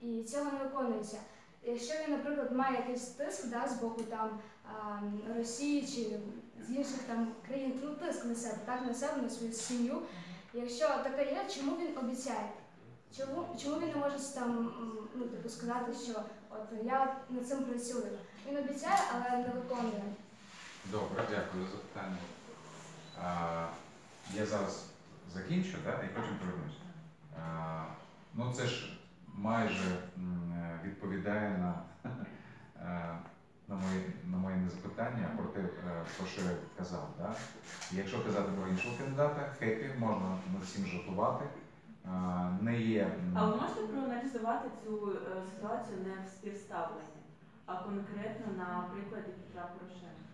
і цього не виконується. Якщо він, наприклад, має якийсь тиск з боку Росії чи з інших країн, тиск на себе, на себе, на свою сім'ю, якщо таке є, чому він обіцяє? Чому він не може сказати, що от я над цим працюю? Він обіцяє, але не виконує. Добре, дякую за запитання. Я зараз закінчу, і потім повернуся. Це ж майже відповідає на моє запитання про те, про що я казав. Якщо казати про іншого кандидата, хеппі, можна над всім жартувати. Не є... А ви можете проаналізувати цю ситуацію не в співставленні, а конкретно на прикладі Петра Порошенка?